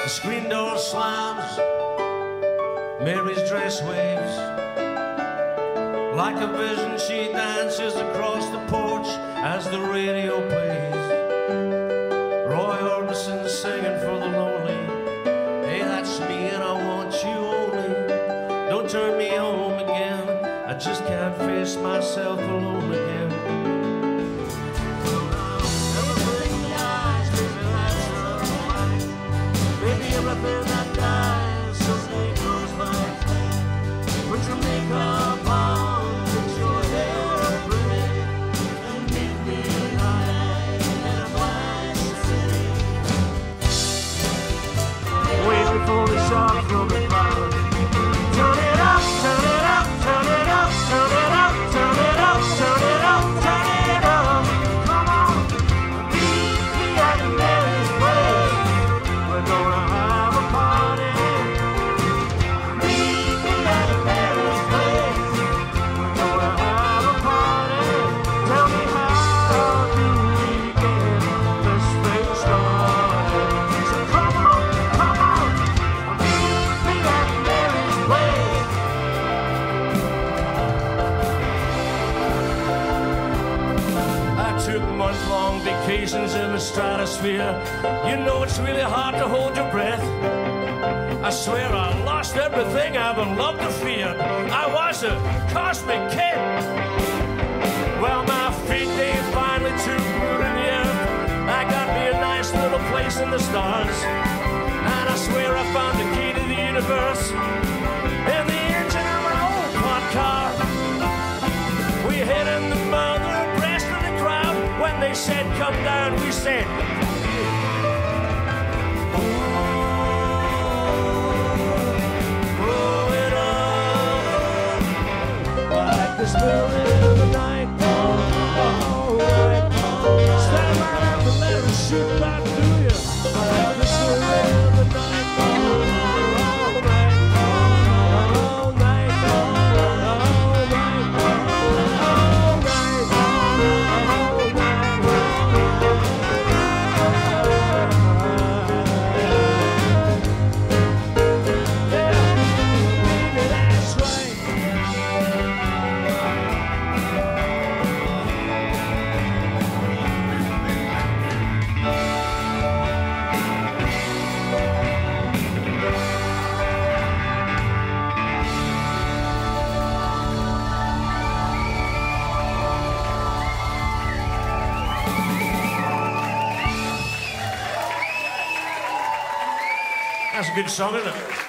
screen door slams, Mary's dress waves. Like a vision she dances across the porch as the radio plays. Roy Orbison singing for the lonely. Hey, that's me and I want you only. Don't turn me home again, I just can't face myself alone again. Everything that dies, something goes by. Put your makeup on, put your hair pretty, and meet me tonight in a blind city. Waiting for the shot from the crowd. Turn it up, turn it up, turn it up, turn it up, turn it up, turn it up, turn it up. Come on, meet me at Mary's place. We're gonna have a party. Meet me at Mary's place. We're gonna have a party. Tell me, how do we get this thing started? So come on, meet me at Mary's place. I took month-long vacations in the stratosphere. You know it's really hard to hold your breath. I swear I lost everything I ever loved or feared. I was a cosmic kid. Well, my feet, they finally took root in the earth. I got me a nice little place in the stars. And I swear I found the key to the universe in the engine of my old hot car. We hid in the mother breast of the crowd. When they said come down, we said blow it up like the spirit of the night. Alright, stand right up and let her shoot right through you like the spirit of the night. All night, that's a good song, isn't it?